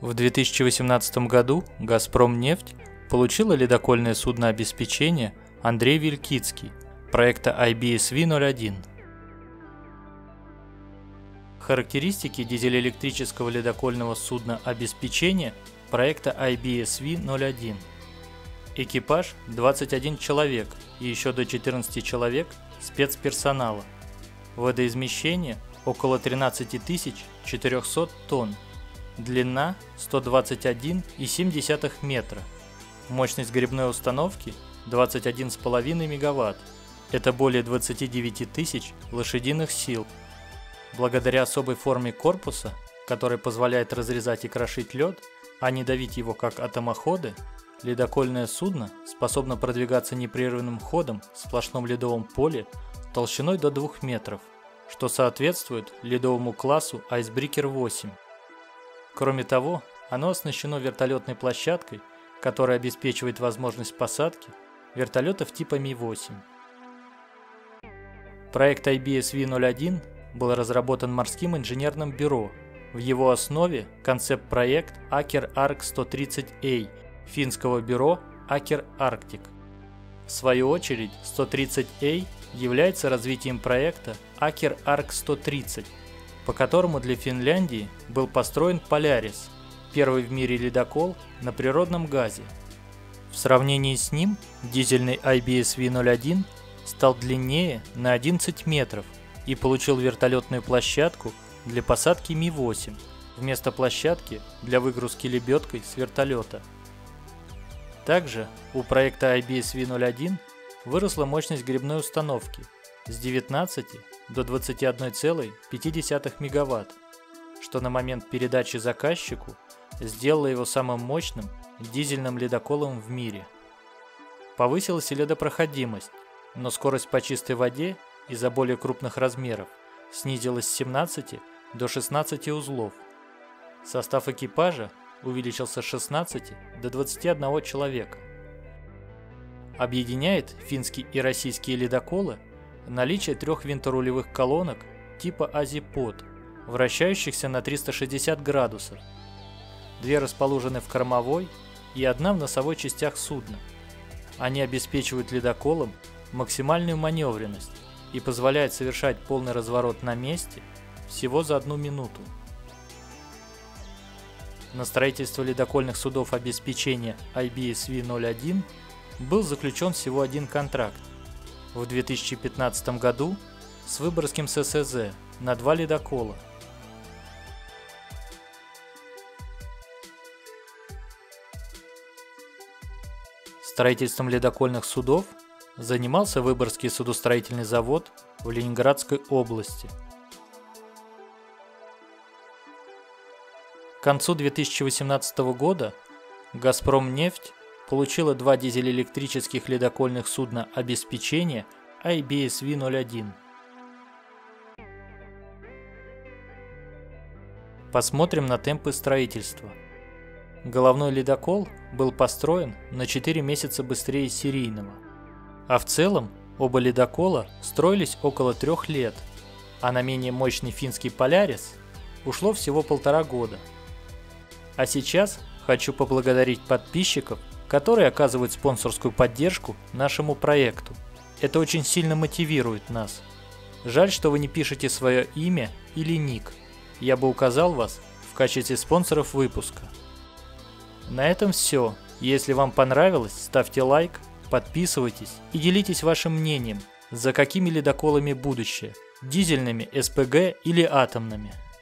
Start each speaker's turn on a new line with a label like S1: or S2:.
S1: В 2018 году «Газпромнефть» получила ледокольное судно-обеспечение «Андрей Вилькицкий» проекта IBSV-01. Характеристики дизель-электрического ледокольного судна-обеспечения проекта IBSV-01. Экипаж 21 человек и еще до 14 человек спецперсонала. Водоизмещение около 13 400 тонн. Длина 121,7 метра. Мощность гребной установки 21,5 мегаватт. Это более 29 тысяч лошадиных сил. Благодаря особой форме корпуса, которая позволяет разрезать и крошить лед, а не давить его как атомоходы, ледокольное судно способно продвигаться непрерывным ходом в сплошном ледовом поле толщиной до 2 метров, что соответствует ледовому классу Icebreaker 8. Кроме того, оно оснащено вертолетной площадкой, которая обеспечивает возможность посадки вертолетов типа Ми-8. Проект IBSV-01 был разработан морским инженерным бюро. В его основе концепт-проект Aker Arc 130A финского бюро Aker Arctic. В свою очередь, 130A является развитием проекта Aker Arc 130, по которому для Финляндии был построен Polaris, первый в мире ледокол на природном газе. В сравнении с ним дизельный IBSV-01 стал длиннее на 11 метров и получил вертолетную площадку для посадки Ми-8 вместо площадки для выгрузки лебедкой с вертолета. Также у проекта IBSV-01 выросла мощность гребной установки с 19 до 21,5 мегаватт, что на момент передачи заказчику сделало его самым мощным дизельным ледоколом в мире. Повысилась и ледопроходимость, но скорость по чистой воде из-за более крупных размеров снизилась с 17 до 16 узлов. Состав экипажа увеличился с 16 до 21 человека. Объединяет финские и российские ледоколы наличие 3 винторулевых колонок типа Азипод, вращающихся на 360 градусов. 2 расположены в кормовой и 1 в носовой частях судна. Они обеспечивают ледоколам максимальную маневренность и позволяют совершать полный разворот на месте всего за 1 минуту. На строительство ледокольных судов обеспечения IBSV-01 был заключен всего 1 контракт в 2015 году с Выборгским ССЗ на 2 ледокола. Строительством ледокольных судов занимался Выборгский судостроительный завод в Ленинградской области. К концу 2018 года «Газпромнефть» получила 2 дизель-электрических ледокольных судна обеспечения IBSV-01. Посмотрим на темпы строительства. Головной ледокол был построен на 4 месяца быстрее серийного. А в целом оба ледокола строились около 3 лет, а на менее мощный финский Polaris ушло всего 1,5 года. А сейчас хочу поблагодарить подписчиков, которые оказывают спонсорскую поддержку нашему проекту. Это очень сильно мотивирует нас. Жаль, что вы не пишете свое имя или ник. Я бы указал вас в качестве спонсоров выпуска. На этом все. Если вам понравилось, ставьте лайк, подписывайтесь и делитесь вашим мнением, за какими ледоколами будущее – дизельными, СПГ или атомными.